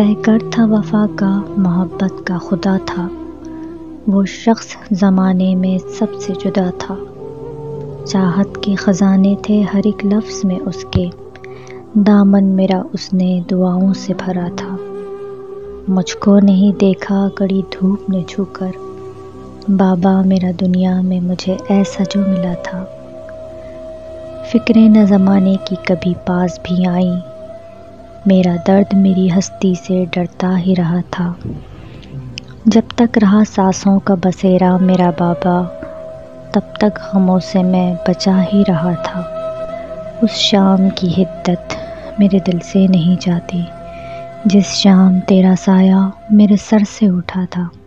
پیکر تھا وفا کا، محبت کا خدا تھا، وہ شخص زمانے میں سب سے جدا تھا۔ چاہت کے خزانے تھے ہر ایک لفظ میں اس کے، دامن میرا اس نے دعاؤں سے بھرا تھا۔ مجھ کو نہیں دیکھا کڑی دھوپ نے چھو کر، بابا میرا دنیا میں مجھے ایسا جو ملا تھا۔ فکریں نہ زمانے کی کبھی پاس بھی آئیں، میرا درد میری ہستی سے ڈرتا ہی رہا تھا۔ جب تک رہا سانسوں کا بسیرا میرا بابا، تب تک غموں سے میں بچا ہی رہا تھا۔ اس شام کی حدت میرے دل سے نہیں جاتی، جس شام تیرا سایہ میرے سر سے اٹھا تھا۔